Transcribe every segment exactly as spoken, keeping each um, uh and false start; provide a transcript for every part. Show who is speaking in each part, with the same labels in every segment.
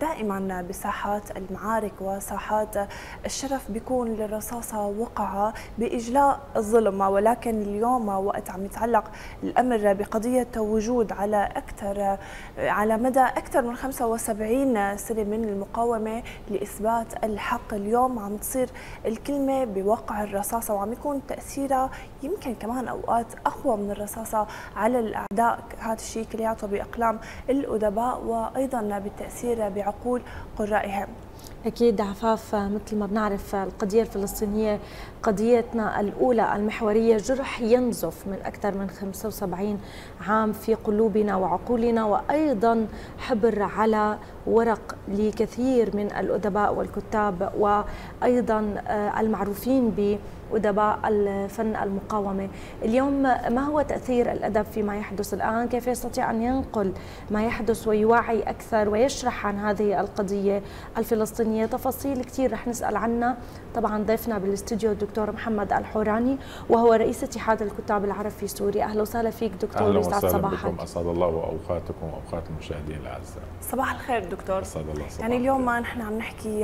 Speaker 1: دائما بساحات المعارك وساحات الشرف بيكون للرصاصة وقع بإجلاء الظلم، ولكن اليوم وقت عم يتعلق الأمر بقضية وجود على أكثر على مدى أكثر من خمسة وسبعين سنة من المقاومة لإثبات الحق، اليوم عم تصير الكلمة بوقع الرصاصة وعم يكون تأثيرها يمكن كمان أوقات أقوى من الرصاصة على الأعداء. هذا الشيء كلياته بأقلام الأدباء وأيضا بالتأثير بعقول قرائهم.
Speaker 2: أكيد عفاف، مثل ما بنعرف القضية الفلسطينية قضيتنا الأولى المحورية جرح ينزف من أكثر من خمسة وسبعين عام في قلوبنا وعقولنا، وأيضا حبر على ورق لكثير من الأدباء والكتاب وأيضا المعروفين ب أدباء الفن المقاومة. اليوم ما هو تأثير الأدب فيما يحدث الآن؟ كيف يستطيع أن ينقل ما يحدث ويوعي أكثر ويشرح عن هذه القضية الفلسطينية؟ تفاصيل كثير رح نسأل عنها. طبعا ضيفنا بالاستوديو الدكتور محمد الحوراني، وهو رئيس اتحاد الكتاب العرب في سوريا. أهلا وسهلا فيك دكتور،
Speaker 3: يسعد صباحك. أسعد الله وأوقاتكم وأوقات المشاهدين الأعزاء.
Speaker 1: صباح الخير دكتور.
Speaker 3: أسعد الله صباحك.
Speaker 1: يعني اليوم نحن عم نحكي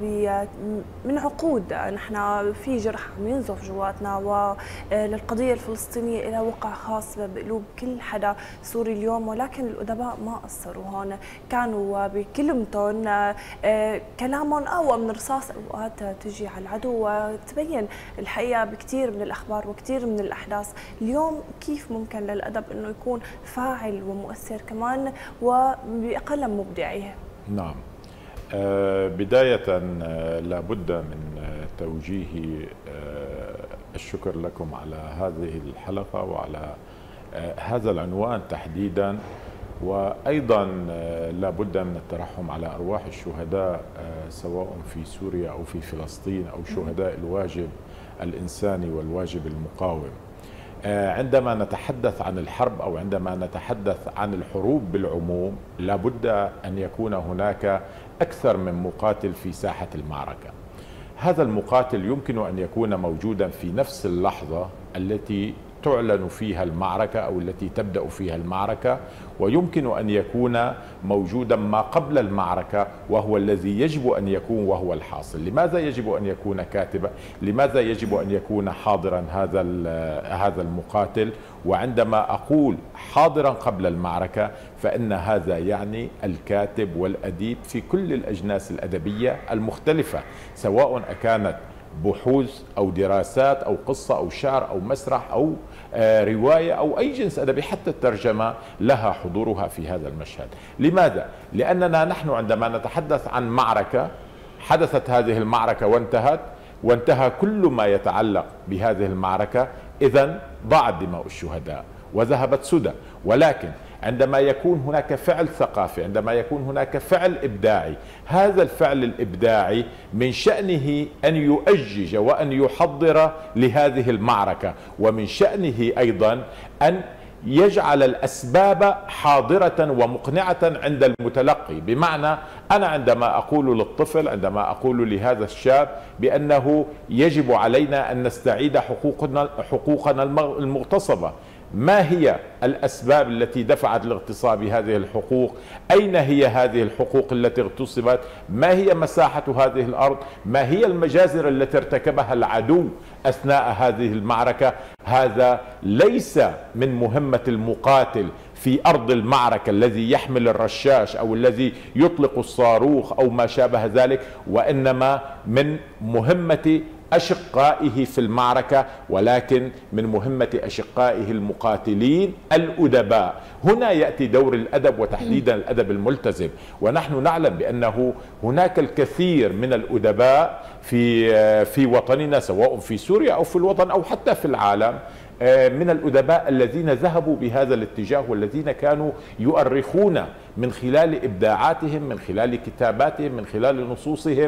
Speaker 1: من عقود نحن في جرح عم ينزف جواتنا، وللقضية الفلسطينية إلى وقع خاص بقلوب كل حدا سوري اليوم، ولكن الأدباء ما قصروا هون، كانوا بكلمتهم كلامهم أقوى من رصاص أوقات تجي على العدو وتبين الحقيقة بكثير من الأخبار وكثير من الأحداث. اليوم كيف ممكن للأدب أنه يكون فاعل ومؤثر كمان وبأقل مبدعيه؟
Speaker 3: نعم، آه بداية آه لابد من آه توجيه آه الشكر لكم على هذه الحلقة وعلى آه هذا العنوان تحديدا، وأيضا آه لابد من الترحم على أرواح الشهداء آه سواء في سوريا أو في فلسطين أو شهداء الواجب الإنساني والواجب المقاوم. عندما نتحدث عن الحرب أو عندما نتحدث عن الحروب بالعموم لابد أن يكون هناك أكثر من مقاتل في ساحة المعركة. هذا المقاتل يمكن أن يكون موجودا في نفس اللحظة التي تعلن فيها المعركة أو التي تبدأ فيها المعركة، ويمكن أن يكون موجودا ما قبل المعركة وهو الذي يجب أن يكون وهو الحاصل. لماذا يجب أن يكون كاتبا؟ لماذا يجب أن يكون حاضرا هذا هذا المقاتل؟ وعندما أقول حاضرا قبل المعركة فإن هذا يعني الكاتب والأديب في كل الأجناس الأدبية المختلفة، سواء كانت بحوث أو دراسات أو قصة أو شعر أو مسرح أو رواية أو أي جنس أدبي، حتى الترجمة لها حضورها في هذا المشهد. لماذا؟ لأننا نحن عندما نتحدث عن معركة حدثت هذه المعركة وانتهت وانتهى كل ما يتعلق بهذه المعركة، إذن ضاعت دماء الشهداء وذهبت سدى. ولكن عندما يكون هناك فعل ثقافي، عندما يكون هناك فعل إبداعي، هذا الفعل الإبداعي من شأنه أن يؤجج وأن يحضر لهذه المعركة، ومن شأنه أيضا أن يجعل الأسباب حاضرة ومقنعة عند المتلقي. بمعنى أنا عندما أقول للطفل، عندما أقول لهذا الشاب بأنه يجب علينا أن نستعيد حقوقنا حقوقنا المغتصبة، ما هي الأسباب التي دفعت لاغتصاب هذه الحقوق؟ أين هي هذه الحقوق التي اغتصبت؟ ما هي مساحة هذه الأرض؟ ما هي المجازر التي ارتكبها العدو أثناء هذه المعركة؟ هذا ليس من مهمة المقاتل في أرض المعركة الذي يحمل الرشاش أو الذي يطلق الصاروخ أو ما شابه ذلك، وإنما من مهمة أشقائه في المعركة، ولكن من مهمة أشقائه المقاتلين الأدباء. هنا يأتي دور الأدب وتحديدا الأدب الملتزم، ونحن نعلم بأنه هناك الكثير من الأدباء في في وطننا سواء في سوريا أو في الوطن أو حتى في العالم، من الأدباء الذين ذهبوا بهذا الاتجاه والذين كانوا يؤرخون من خلال إبداعاتهم، من خلال كتاباتهم، من خلال نصوصهم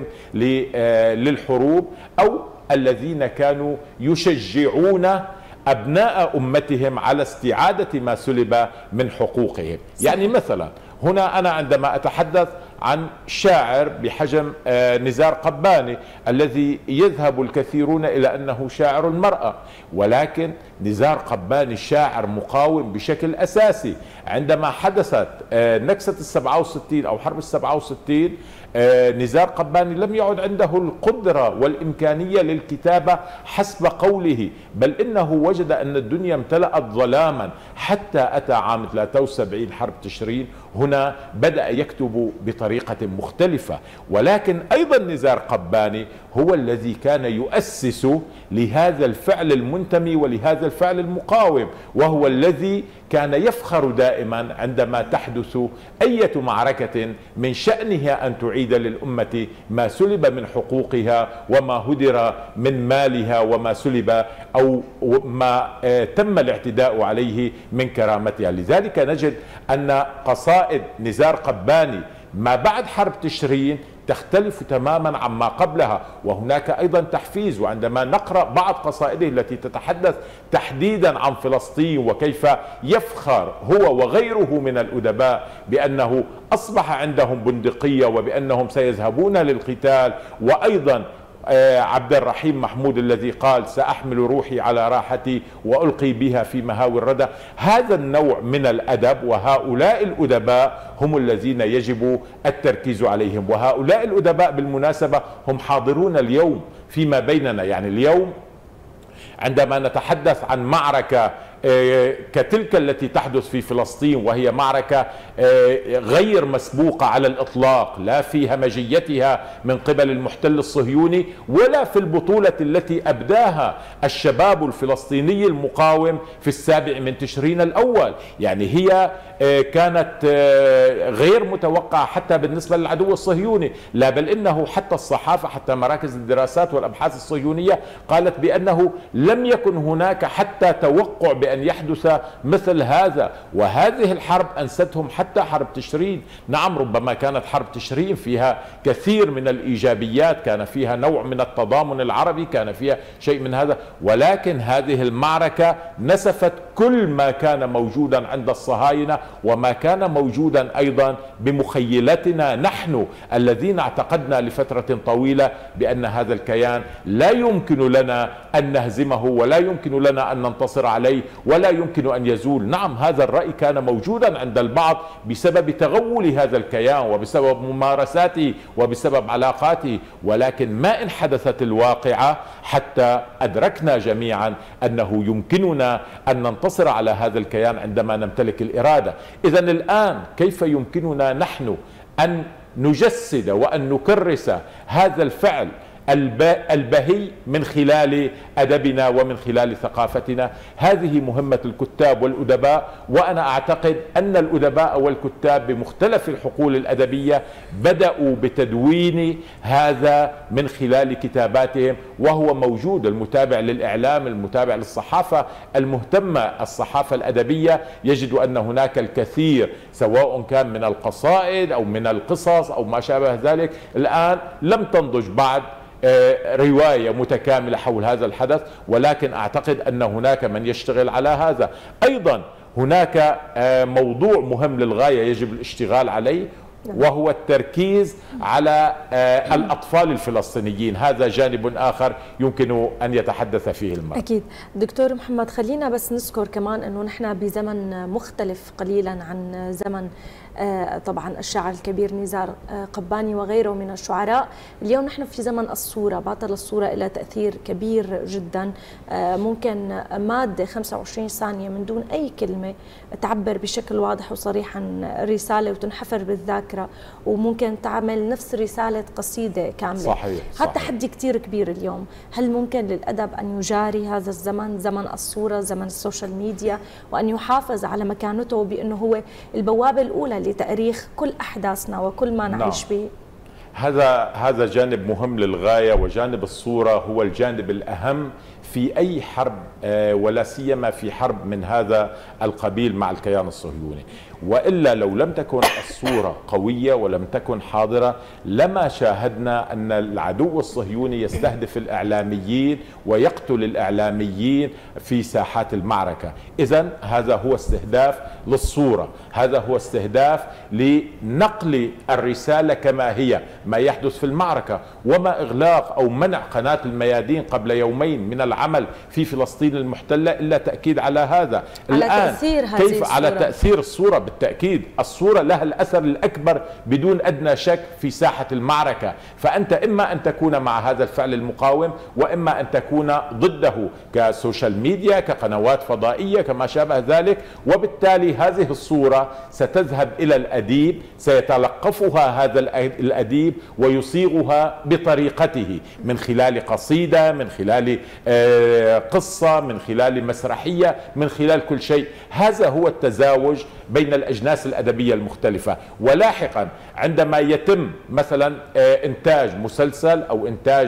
Speaker 3: للحروب، أو الذين كانوا يشجعون أبناء أمتهم على استعادة ما سلب من حقوقهم. يعني مثلا هنا أنا عندما أتحدث عن شاعر بحجم نزار قباني الذي يذهب الكثيرون إلى أنه شاعر المرأة، ولكن نزار قباني شاعر مقاوم بشكل أساسي. عندما حدثت نكسة السبعة وستين أو حرب السبعة وستين نزار قباني لم يعد عنده القدرة والإمكانية للكتابة حسب قوله، بل إنه وجد أن الدنيا امتلأت ظلاما حتى أتى عام ثلاثة وسبعين حرب تشرين. هنا بدأ يكتب بطريقة مختلفة، ولكن أيضا نزار قباني هو الذي كان يؤسس لهذا الفعل المنتمي ولهذا الفعل المقاوم، وهو الذي كان يفخر دائما عندما تحدث أي معركة من شأنها أن تعيد للأمة ما سلب من حقوقها وما هدر من مالها وما سلب أو ما تم الاعتداء عليه من كرامتها. لذلك نجد أن قصائد نزار قباني ما بعد حرب تشرين تختلف تماما عما قبلها، وهناك أيضا تحفيز. وعندما نقرأ بعض قصائده التي تتحدث تحديدا عن فلسطين وكيف يفخر هو وغيره من الأدباء بأنه أصبح عندهم بندقية وبأنهم سيذهبون للقتال، وأيضا عبد الرحيم محمود الذي قال سأحمل روحي على راحتي وألقي بها في مهاوي الردى. هذا النوع من الأدب وهؤلاء الأدباء هم الذين يجب التركيز عليهم، وهؤلاء الأدباء بالمناسبة هم حاضرون اليوم فيما بيننا. يعني اليوم عندما نتحدث عن معركة كتلك التي تحدث في فلسطين، وهي معركة غير مسبوقة على الإطلاق، لا في همجيتها من قبل المحتل الصهيوني ولا في البطولة التي أبداها الشباب الفلسطيني المقاوم في السابع من تشرين الأول. يعني هي كانت غير متوقعة حتى بالنسبة للعدو الصهيوني، لا بل إنه حتى الصحافة حتى مراكز الدراسات والأبحاث الصهيونية قالت بأنه لم يكن هناك حتى توقع بأن يحدث مثل هذا، وهذه الحرب أنستهم حتى حرب تشرين. نعم ربما كانت حرب تشرين فيها كثير من الإيجابيات، كان فيها نوع من التضامن العربي، كان فيها شيء من هذا، ولكن هذه المعركة نسفت كل ما كان موجودا عند الصهاينة وما كان موجودا أيضا بمخيلتنا نحن الذين اعتقدنا لفترة طويلة بأن هذا الكيان لا يمكن لنا أن نهزمه ولا يمكن لنا أن ننتصر عليه ولا يمكن أن يزول. نعم هذا الرأي كان موجودا عند البعض بسبب تغول هذا الكيان وبسبب ممارساته وبسبب علاقاته، ولكن ما إن حدثت الواقعة حتى أدركنا جميعا أنه يمكننا أن ننتصر على هذا الكيان عندما نمتلك الإرادة. إذن الآن كيف يمكننا نحن أن نجسد وأن نكرس هذا الفعل البهي من خلال أدبنا ومن خلال ثقافتنا؟ هذه مهمة الكتاب والأدباء، وأنا أعتقد أن الأدباء والكتاب بمختلف الحقول الأدبية بدأوا بتدوين هذا من خلال كتاباتهم، وهو موجود. المتابع للإعلام، المتابع للصحافة المهتمة الصحافة الأدبية يجد أن هناك الكثير سواء كان من القصائد أو من القصص أو ما شابه ذلك. الآن لم تنضج بعد رواية متكاملة حول هذا الحدث، ولكن أعتقد أن هناك من يشتغل على هذا. أيضا هناك موضوع مهم للغاية يجب الاشتغال عليه، وهو التركيز على الأطفال الفلسطينيين. هذا جانب آخر يمكن أن يتحدث فيه المرء.
Speaker 2: أكيد دكتور محمد، خلينا بس نذكر كمان أنه نحن بزمن مختلف قليلا عن زمن طبعا الشاعر الكبير نزار قباني وغيره من الشعراء. اليوم نحن في زمن الصورة، باطل الصورة إلى تأثير كبير جدا. ممكن مادة خمسة وعشرين ثانية من دون أي كلمة تعبر بشكل واضح وصريح عن رسالة وتنحفر بالذاكرة، وممكن تعمل نفس رسالة قصيدة كاملة.
Speaker 3: صحيح.
Speaker 2: هذا تحدي كتير كبير اليوم. هل ممكن للأدب أن يجاري هذا الزمن، زمن الصورة، زمن السوشيال ميديا، وأن يحافظ على مكانته بأنه هو البوابة الأولى لتاريخ كل أحداثنا وكل ما نعيش به؟
Speaker 3: هذا هذا جانب مهم للغاية، وجانب الصورة هو الجانب الأهم في أي حرب، ولا سيما في حرب من هذا القبيل مع الكيان الصهيوني. وإلا لو لم تكن الصورة قوية ولم تكن حاضرة لما شاهدنا أن العدو الصهيوني يستهدف الإعلاميين ويقتل الإعلاميين في ساحات المعركة. إذن هذا هو استهداف للصورة، هذا هو استهداف لنقل الرسالة كما هي، ما يحدث في المعركة، وما إغلاق أو منع قناة الميادين قبل يومين من العمل في فلسطين المحتلة إلا تأكيد على هذا.
Speaker 2: على الآن تأثير هذه
Speaker 3: كيف
Speaker 2: الصورة؟
Speaker 3: على تأثير الصورة؟ بالتأكيد الصورة لها الأثر الأكبر بدون أدنى شك في ساحة المعركة. فأنت إما أن تكون مع هذا الفعل المقاوم وإما أن تكون ضده كسوشيال ميديا، كقنوات فضائية، كما شابه ذلك. وبالتالي هذه الصورة ستذهب إلى الأديب، سيتلقفها هذا الأديب ويصيغها بطريقته، من خلال قصيدة، من خلال قصة، من خلال مسرحية، من خلال كل شيء. هذا هو التزاوج بين الأجناس الأدبية المختلفة. ولاحقا عندما يتم مثلا إنتاج مسلسل أو إنتاج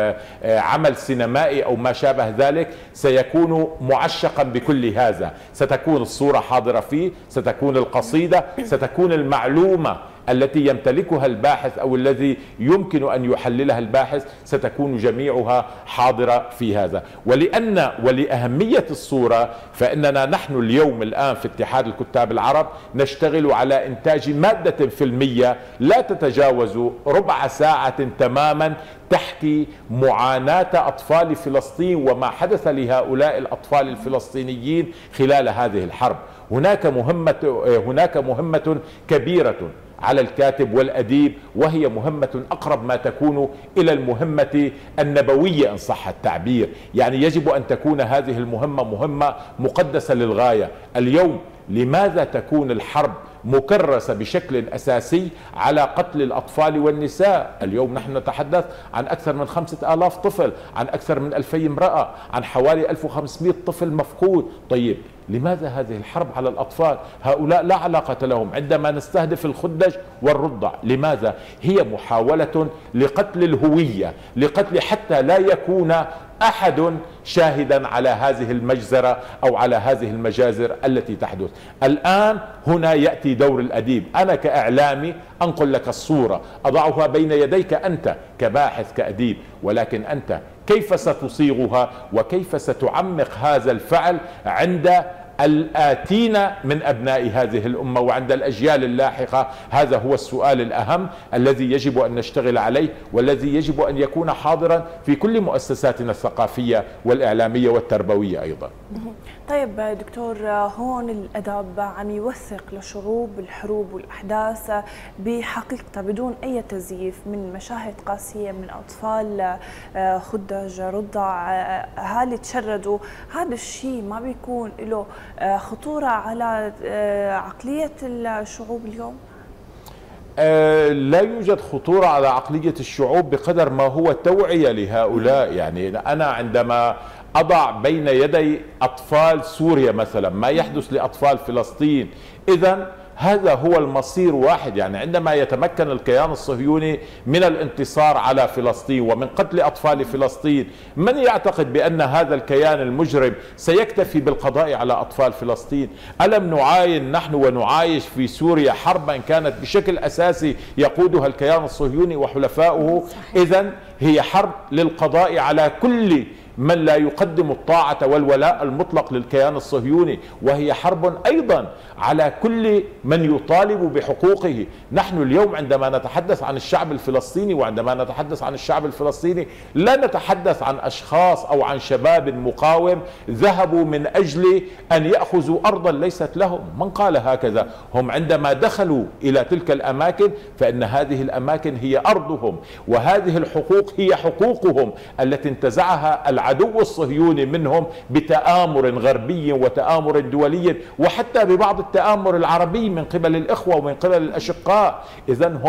Speaker 3: عمل سينمائي أو ما شابه ذلك سيكون معشقا بكل هذا، ستكون الصورة حاضرة فيه، ستكون القصيدة، ستكون المعلومة التي يمتلكها الباحث أو الذي يمكن أن يحللها الباحث، ستكون جميعها حاضرة في هذا. ولأن ولأهمية الصورة فإننا نحن اليوم الآن في اتحاد الكتاب العرب نشتغل على إنتاج مادة فيلمية لا تتجاوز ربع ساعة تماما تحكي معاناة أطفال فلسطين وما حدث لهؤلاء الأطفال الفلسطينيين خلال هذه الحرب. هناك مهمة هناك مهمة كبيرة على الكاتب والأديب، وهي مهمة أقرب ما تكون إلى المهمة النبوية إن صح التعبير. يعني يجب أن تكون هذه المهمة مهمة مقدسة للغاية. اليوم لماذا تكون الحرب مكرسة بشكل أساسي على قتل الأطفال والنساء؟ اليوم نحن نتحدث عن أكثر من خمسة آلاف طفل، عن أكثر من ألفي امرأة، عن حوالي ألف وخمسمائة طفل مفقود. طيب لماذا هذه الحرب على الأطفال؟ هؤلاء لا علاقة لهم. عندما نستهدف الخدج والرضع، لماذا؟ هي محاولة لقتل الهوية، لقتل حتى لا يكون أحد شاهدا على هذه المجزرة أو على هذه المجازر التي تحدث. الآن هنا يأتي دور الأديب. أنا كإعلامي أنقل لك الصورة، أضعها بين يديك أنت كباحث كأديب، ولكن أنت كيف ستصيغها وكيف ستعمق هذا الفعل عند الآتين من أبناء هذه الأمة وعند الأجيال اللاحقة؟ هذا هو السؤال الأهم الذي يجب أن نشتغل عليه، والذي يجب أن يكون حاضرا في كل مؤسساتنا الثقافية والإعلامية والتربوية أيضا.
Speaker 1: طيب دكتور، هون الأدب عم يوثق لشعوب الحروب والأحداث بحقيقتها بدون أي تزييف، من مشاهد قاسية، من أطفال خدج رضع أهالي تشردوا. هذا الشيء ما بيكون له خطورة على عقلية الشعوب اليوم؟
Speaker 3: آه لا يوجد خطورة على عقلية الشعوب بقدر ما هو توعية لهؤلاء. يعني أنا عندما أضع بين يدي أطفال سوريا مثلا ما يحدث لأطفال فلسطين، إذن هذا هو المصير واحد. يعني عندما يتمكن الكيان الصهيوني من الانتصار على فلسطين ومن قتل أطفال فلسطين، من يعتقد بأن هذا الكيان المجرم سيكتفي بالقضاء على أطفال فلسطين؟ ألم نعاين نحن ونعايش في سوريا حربا كانت بشكل أساسي يقودها الكيان الصهيوني وحلفاؤه؟ إذن هي حرب للقضاء على كل من لا يقدم الطاعة والولاء المطلق للكيان الصهيوني، وهي حرب أيضا على كل من يطالب بحقوقه. نحن اليوم عندما نتحدث عن الشعب الفلسطيني وعندما نتحدث عن الشعب الفلسطيني لا نتحدث عن أشخاص أو عن شباب مقاوم ذهبوا من أجل أن يأخذوا أرضا ليست لهم. من قال هكذا؟ هم عندما دخلوا إلى تلك الأماكن فإن هذه الأماكن هي أرضهم، وهذه الحقوق هي حقوقهم التي انتزعها العدو الصهيوني منهم بتآمر غربي وتآمر دولي، وحتى ببعض التآمر العربي من قبل الإخوة ومن قبل الأشقاء. إذن هم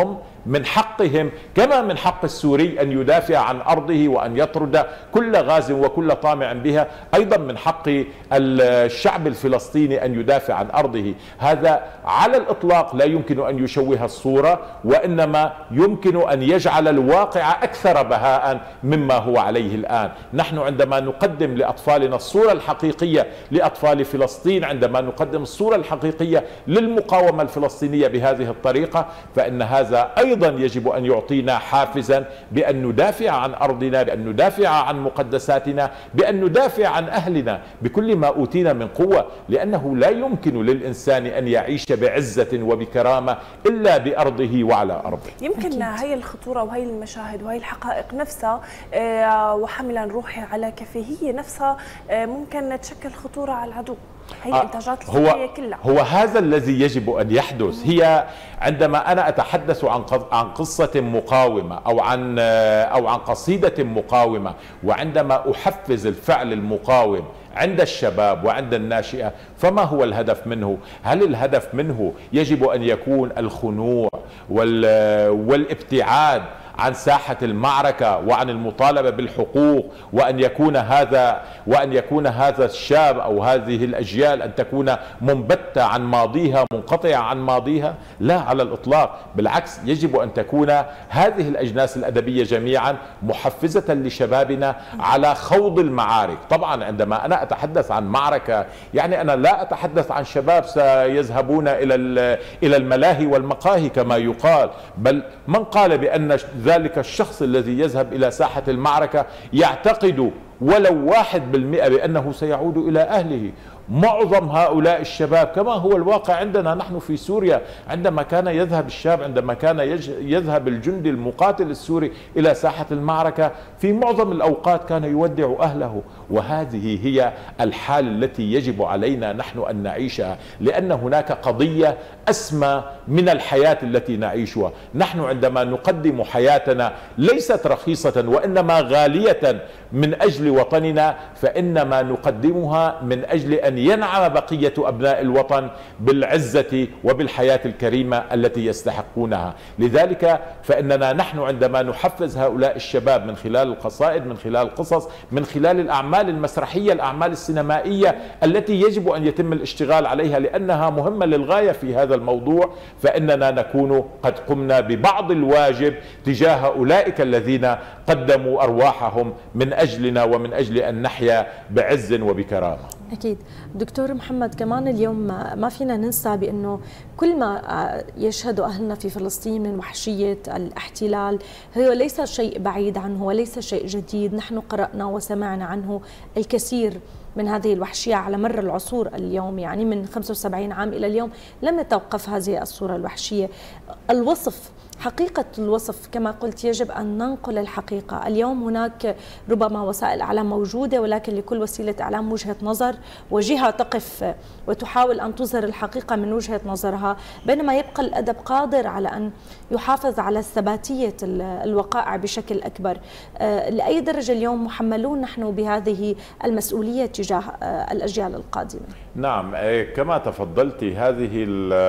Speaker 3: من حقهم كما من حق السوري أن يدافع عن أرضه وأن يطرد كل غاز وكل طامع بها، أيضا من حق الشعب الفلسطيني أن يدافع عن أرضه. هذا على الإطلاق لا يمكن أن يشوه الصورة، وإنما يمكن أن يجعل الواقع أكثر بهاء مما هو عليه الآن. نحن عندما نقدم لأطفالنا الصورة الحقيقية لأطفال فلسطين، عندما نقدم الصورة الحقيقية للمقاومة الفلسطينية بهذه الطريقة، فإن هذا أيضا يجب أن يعطينا حافزا بأن ندافع عن أرضنا، بأن ندافع عن مقدساتنا، بأن ندافع عن أهلنا بكل ما أوتينا من قوة، لأنه لا يمكن للإنسان أن يعيش بعزة وبكرامة إلا بأرضه وعلى أرضه.
Speaker 1: يمكن هي الخطورة وهي المشاهد وهي الحقائق نفسها وحملا روحي على كفه هي نفسها ممكن تشكل خطورة على العدو. هي الانتاجات الصحية كلها
Speaker 3: هو هذا الذي يجب أن يحدث. هي عندما أنا أتحدث عن عن قصة مقاومة أو عن أو عن قصيدة مقاومة، وعندما أحفز الفعل المقاوم عند الشباب وعند الناشئة، فما هو الهدف منه؟ هل الهدف منه يجب أن يكون الخنوع والابتعاد عن ساحة المعركة وعن المطالبة بالحقوق، وأن يكون هذا وأن يكون هذا الشاب أو هذه الأجيال أن تكون منبتة عن ماضيها، منقطعة عن ماضيها؟ لا على الإطلاق، بالعكس يجب أن تكون هذه الأجناس الأدبية جميعا محفزة لشبابنا على خوض المعارك. طبعا عندما أنا أتحدث عن معركة يعني أنا لا أتحدث عن شباب سيذهبون إلى إلى الملاهي والمقاهي كما يقال، بل من قال بأن ذلك الشخص الذي يذهب إلى ساحة المعركة يعتقد ولو واحد بالمئة بأنه سيعود إلى أهله. معظم هؤلاء الشباب كما هو الواقع عندنا نحن في سوريا، عندما كان يذهب الشاب عندما كان يذهب الجندي المقاتل السوري إلى ساحة المعركة في معظم الأوقات كان يودع أهله. وهذه هي الحال التي يجب علينا نحن أن نعيشها، لأن هناك قضية أسمى من الحياة التي نعيشها. نحن عندما نقدم حياتنا ليست رخيصة وإنما غالية من أجل وطننا، فإنما نقدمها من أجل أن ينعم بقية أبناء الوطن بالعزة وبالحياة الكريمة التي يستحقونها. لذلك فإننا نحن عندما نحفز هؤلاء الشباب من خلال القصائد، من خلال القصص، من خلال الأعمال المسرحية، الأعمال السينمائية التي يجب أن يتم الاشتغال عليها لأنها مهمة للغاية في هذا الموضوع، فإننا نكون قد قمنا ببعض الواجب تجاه أولئك الذين قدموا أرواحهم من أجلنا ومن أجل أن نحيا بعز وبكرامة.
Speaker 2: أكيد دكتور محمد، كمان اليوم ما فينا ننسى بأنه كل ما يشهد أهلنا في فلسطين من وحشية الاحتلال هو ليس شيء بعيد عنه وليس شيء جديد. نحن قرأنا وسمعنا عنه الكثير من هذه الوحشية على مر العصور. اليوم يعني من خمسة وسبعين عام إلى اليوم لم تتوقف هذه الصورة الوحشية. الوصف، حقيقة الوصف كما قلت يجب أن ننقل الحقيقة. اليوم هناك ربما وسائل إعلام موجودة، ولكن لكل وسيلة إعلام وجهة نظر وجهة تقف وتحاول أن تظهر الحقيقة من وجهة نظرها، بينما يبقى الأدب قادر على أن يحافظ على ثباتية الوقائع بشكل أكبر. لأي درجة اليوم محملون نحن بهذه المسؤولية تجاه الأجيال القادمة؟
Speaker 3: نعم، كما تفضلت، هذه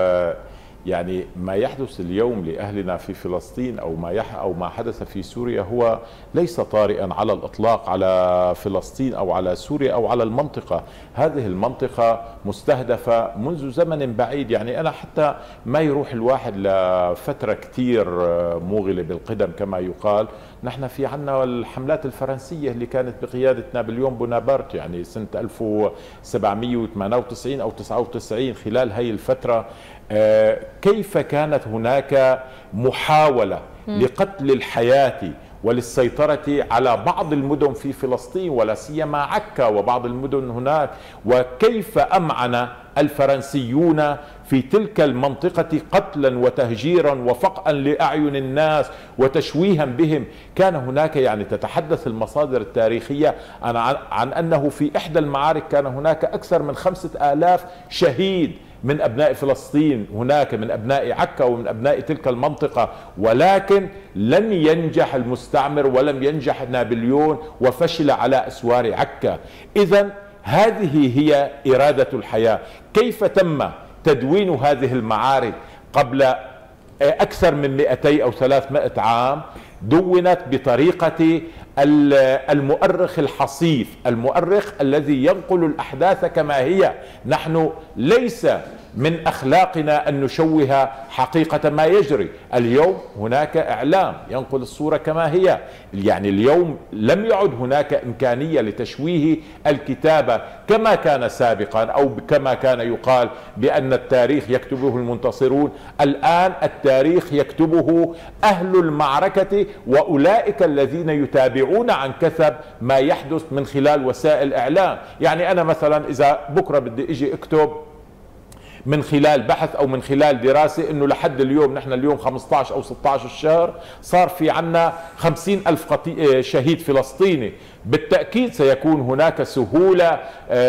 Speaker 3: يعني ما يحدث اليوم لأهلنا في فلسطين أو ما يح أو ما حدث في سوريا هو ليس طارئا على الإطلاق على فلسطين أو على سوريا أو على المنطقة. هذه المنطقة مستهدفة منذ زمن بعيد. يعني أنا حتى ما يروح الواحد لفترة كتير موغلة بالقدم كما يقال، نحن في عنا الحملات الفرنسية اللي كانت بقيادة نابليون بونابرت يعني سنة ألف وسبعمئة وثمانية وتسعين أو تسعة وتسعين. خلال هذه الفترة كيف كانت هناك محاولة لقتل الحياة وللسيطرة على بعض المدن في فلسطين ولا سيما عكا وبعض المدن هناك، وكيف أمعن الفرنسيون في تلك المنطقة قتلا وتهجيرا وفقا لأعين الناس وتشويها بهم. كان هناك يعني تتحدث المصادر التاريخية عن, عن أنه في إحدى المعارك كان هناك أكثر من خمسة آلاف شهيد من أبناء فلسطين هناك، من أبناء عكا ومن أبناء تلك المنطقة، ولكن لم ينجح المستعمر ولم ينجح نابليون وفشل على أسوار عكا. إذن هذه هي إرادة الحياة. كيف تم تدوين هذه المعارك قبل أكثر من مئتي أو ثلاثمائة عام دونت بطريقة المؤرخ الحصيف، المؤرخ الذي ينقل الأحداث كما هي. نحن ليس من أخلاقنا أن نشوه حقيقة ما يجري. اليوم هناك إعلام ينقل الصورة كما هي، يعني اليوم لم يعد هناك إمكانية لتشويه الكتابة كما كان سابقا، أو كما كان يقال بأن التاريخ يكتبه المنتصرون. الآن التاريخ يكتبه أهل المعركة وأولئك الذين يتابعون عن كثب ما يحدث من خلال وسائل الإعلام. يعني أنا مثلا إذا بكرة بدي إجي أكتب من خلال بحث أو من خلال دراسة إنه لحد اليوم، نحن اليوم خمسة عشر أو ستة عشر الشهر صار في عنا خمسين ألف شهيد فلسطيني، بالتأكيد سيكون هناك سهولة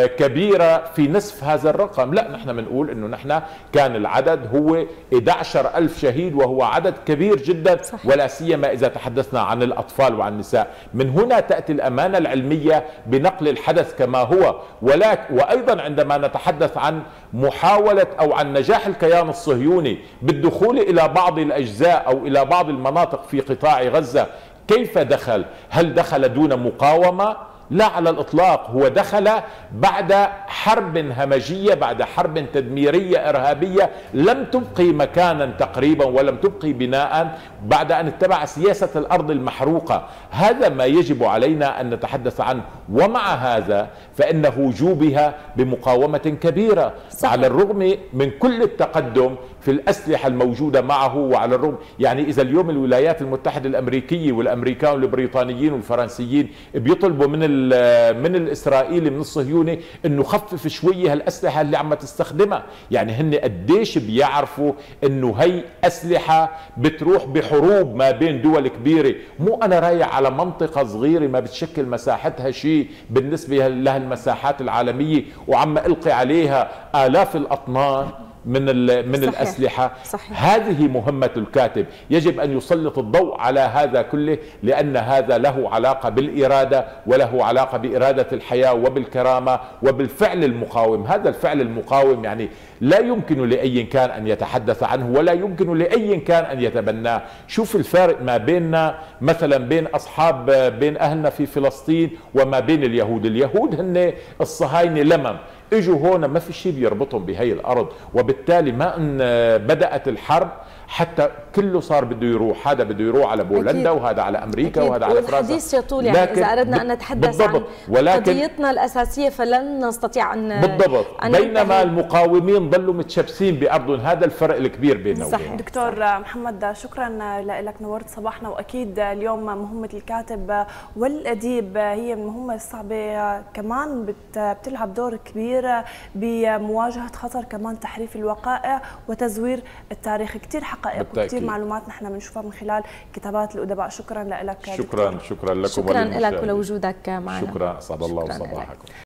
Speaker 3: كبيرة في نسف هذا الرقم. لا، نحن بنقول إنه نحن كان العدد هو أحد عشر ألف شهيد، وهو عدد كبير جدا، صحيح. ولا سيما إذا تحدثنا عن الأطفال وعن النساء. من هنا تأتي الأمانة العلمية بنقل الحدث كما هو. ولكن وأيضا عندما نتحدث عن محاولة أو عن نجاح الكيان الصهيوني بالدخول إلى بعض الأجزاء أو إلى بعض المناطق في قطاع غزة، كيف دخل؟ هل دخل دون مقاومة؟ لا على الإطلاق، هو دخل بعد حرب همجية، بعد حرب تدميرية إرهابية لم تبقي مكانا تقريبا ولم تبقي بناء، بعد أن اتبع سياسة الأرض المحروقة. هذا ما يجب علينا أن نتحدث عنه. ومع هذا فإنه جوبها بمقاومة كبيرة، صحيح. على الرغم من كل التقدم في الأسلحة الموجودة معه، وعلى الرغم يعني إذا اليوم الولايات المتحدة الأمريكية والأمريكان والبريطانيين والفرنسيين بيطلبوا من من الإسرائيلي من الصهيوني إنه خفف شوية هالأسلحة اللي عم تستخدمها، يعني هن قديش بيعرفوا إنه هي أسلحة بتروح بحروب ما بين دول كبيرة. مو أنا رايح على منطقة صغيرة ما بتشكل مساحتها شيء بالنسبة لها المساحات العالمية وعم ألقي عليها آلاف الأطنان من من صحيح. الأسلحة. صحيح. هذه مهمة الكاتب، يجب أن يسلط الضوء على هذا كله، لأن هذا له علاقة بالإرادة، وله علاقة بإرادة الحياة وبالكرامة وبالفعل المقاوم. هذا الفعل المقاوم يعني لا يمكن لأي كان أن يتحدث عنه، ولا يمكن لأي كان أن يتبناه. شوف الفارق ما بيننا مثلا بين أصحاب بين أهلنا في فلسطين وما بين اليهود. اليهود هن الصهاينة لمم، اجوا هون ما في شيء بيربطهم بهي الارض، وبالتالي ما ان بدات الحرب حتى كله صار بده يروح، هذا بده يروح على بولندا أكيد. وهذا على امريكا أكيد. وهذا على فرنسا.
Speaker 2: والحديث يطول، يعني اذا اردنا ان نتحدث بالضبط. عن قضيتنا الاساسيه فلن نستطيع ان
Speaker 3: بالضبط أن بينما ننتهي. المقاومين ضلوا متشبسين بارضهم، هذا الفرق الكبير بيننا وبينهم.
Speaker 1: دكتور محمد، شكرا لك، نورت صباحنا. واكيد اليوم مهمه الكاتب والاديب هي المهمه الصعبه، كمان بتلعب دور كبير بمواجهه خطر كمان تحريف الوقائع وتزوير التاريخ. كثير حقائق وكثير معلومات نحن بنشوفها من خلال كتابات الأدباء. شكرا لك
Speaker 3: شكرا دكتور. شكرا لكم
Speaker 2: شكرا لك ولوجودك معنا.
Speaker 3: شكرا، اسعد الله صباحكم.